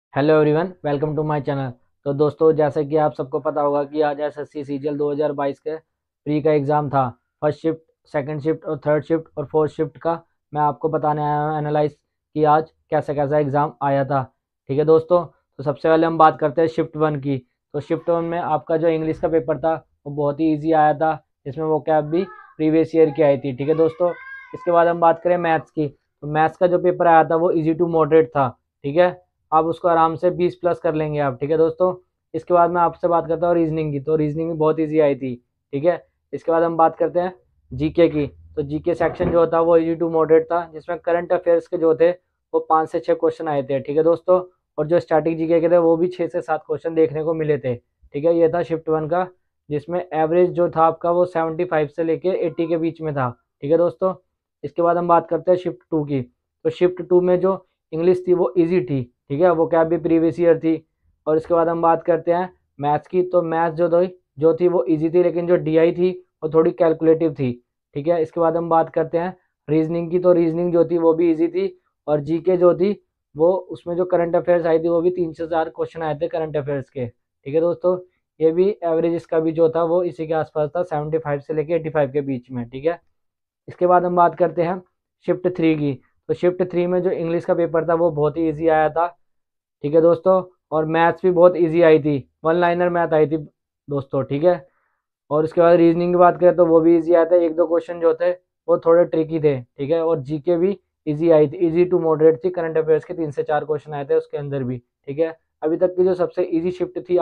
Hello everyone, welcome to my channel. तो दोस्तों, जैसे कि आप सबको पता होगा कि आज एसएससी सीजीएल 2022 के प्री का एग्ज़ाम था। फर्स्ट शिफ्ट, सेकंड शिफ्ट और थर्ड शिफ्ट और फोर्थ शिफ्ट का मैं आपको बताने आया हूँ एनालाइज कि आज कैसा कैसा एग्ज़ाम आया था। ठीक है दोस्तों, तो सबसे पहले हम बात करते हैं शिफ्ट वन की। तो शिफ्ट वन में आपका जो इंग्लिश का पेपर था वो बहुत ही ईजी आया था, जिसमें वो कैब भी प्रीवियस ईयर की आई थी। ठीक है दोस्तों, इसके बाद हम बात करें मैथ्स की। तो मैथ्स का जो पेपर आया था वो ईजी टू मॉडरेट था। ठीक है, आप उसको आराम से 20 प्लस कर लेंगे आप। ठीक है दोस्तों, इसके बाद मैं आपसे बात करता हूँ रीजनिंग की। तो रीजनिंग भी बहुत ईजी आई थी। ठीक है, इसके बाद हम बात करते हैं जीके की। तो जीके सेक्शन जो था वो ईजी टू मॉडरेट था, जिसमें करंट अफेयर्स के जो थे वो 5 से 6 क्वेश्चन आए थे। ठीक है दोस्तों, और जो स्टैटिक जीके के थे वो भी 6 से 7 क्वेश्चन देखने को मिले थे। ठीक है, ये था शिफ्ट वन का, जिसमें एवरेज जो था आपका वो 75 से लेके 80 के बीच में था। ठीक है दोस्तों, इसके बाद हम बात करते हैं शिफ्ट टू की। तो शिफ्ट टू में जो इंग्लिश थी वो ईजी थी। ठीक है, वो क्या भी प्रीवियस ईयर थी। और इसके बाद हम बात करते हैं मैथ्स की। तो मैथ्स जो थी वो इजी थी, लेकिन जो डीआई थी वो थोड़ी कैलकुलेटिव थी। ठीक है, इसके बाद हम बात करते हैं रीजनिंग की। तो रीजनिंग जो थी वो भी इजी थी। और जीके जो थी वो उसमें जो करंट अफेयर्स आई थी वो भी 3 से 4 क्वेश्चन आए थे करंट अफेयर्स के। ठीक है दोस्तों, ये भी एवरेज इसका भी जो था वो इसी के आसपास था, 75 से लेके 85 के बीच में। ठीक है, इसके बाद हम बात करते हैं शिफ्ट थ्री की। तो शिफ्ट थ्री में जो इंग्लिश का पेपर था वो बहुत ही ईजी आया था। ठीक है दोस्तों, और मैथ्स भी बहुत इजी आई थी, वन लाइनर मैथ आई थी दोस्तों। ठीक है, और उसके बाद रीजनिंग की बात करें तो वो भी इजी आया था, एक दो क्वेश्चन जो थे वो थोड़े ट्रिकी थे। ठीक है, और जीके भी इजी आई थी, इजी टू मॉडरेट थी। करंट अफेयर्स के 3 से 4 क्वेश्चन आए थे उसके अंदर भी। ठीक है, अभी तक की जो सबसे इजी शिफ्ट थी,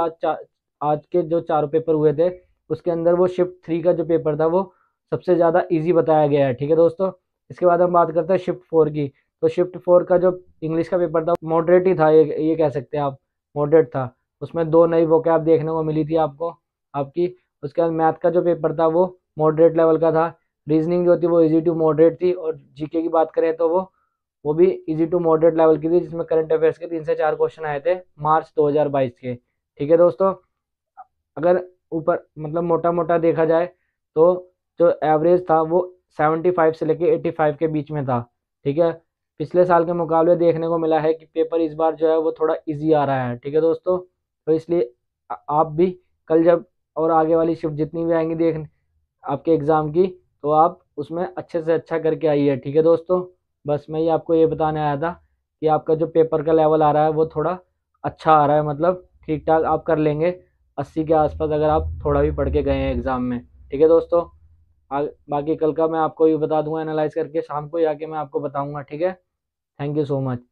आज के जो चारों पेपर हुए थे उसके अंदर वो शिफ्ट थ्री का जो पेपर था वो सबसे ज़्यादा ईजी बताया गया है। ठीक है दोस्तों, इसके बाद हम बात करते हैं शिफ्ट फोर की। तो शिफ्ट फोर का जो इंग्लिश का पेपर था मॉडरेट ही था, ये कह सकते हैं आप, मॉडरेट था। उसमें दो नई वोकैब देखने को मिली थी आपको आपकी। उसके बाद मैथ का जो पेपर था वो मॉडरेट लेवल का था। रीजनिंग जो थी वो इजी टू मॉडरेट थी। और जीके की बात करें तो वो भी इजी टू मॉडरेट लेवल की थी, जिसमें करंट अफेयर्स के 3 से 4 क्वेश्चन आए थे मार्च 2022 के। ठीक है दोस्तों, अगर ऊपर मतलब मोटा मोटा देखा जाए तो जो एवरेज था वो 75 से लेके 85 के बीच में था। ठीक है, पिछले साल के मुकाबले देखने को मिला है कि पेपर इस बार जो है वो थोड़ा इजी आ रहा है। ठीक है दोस्तों, तो इसलिए आप भी कल जब और आगे वाली शिफ्ट जितनी भी आएंगी देख आपके एग्ज़ाम की, तो आप उसमें अच्छे से अच्छा करके आइए। ठीक है दोस्तों, बस मैं ये आपको ये बताने आया था कि आपका जो पेपर का लेवल आ रहा है वो थोड़ा अच्छा आ रहा है, मतलब ठीक ठाक आप कर लेंगे 80 के आसपास, अगर आप थोड़ा भी पढ़ के गए हैं एग्ज़ाम में। ठीक है दोस्तों, बाकी कल का मैं आपको ये बता दूंगा एनालाइज करके, शाम को ही आके मैं आपको बताऊंगा। ठीक है, थैंक यू सो मच।